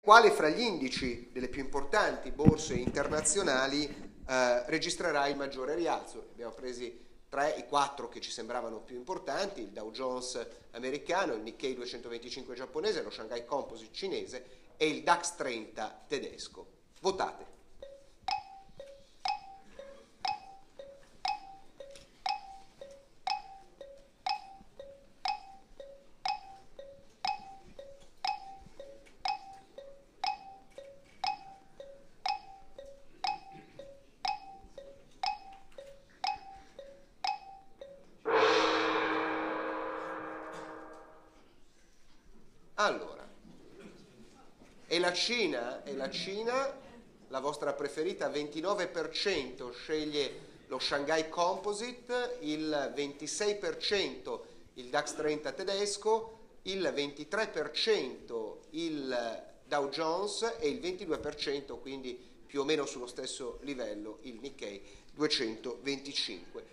quale fra gli indici delle più importanti borse internazionali registrerà il maggiore rialzo. Abbiamo presi i 4 che ci sembravano più importanti: il Dow Jones americano, il Nikkei 225 giapponese, lo Shanghai Composite cinese e il DAX 30 tedesco. Votate. Allora, e la Cina, la vostra preferita, 29% sceglie lo Shanghai Composite, il 26% il DAX 30 tedesco, il 23% il Dow Jones e il 22%, quindi più o meno sullo stesso livello, il Nikkei 225.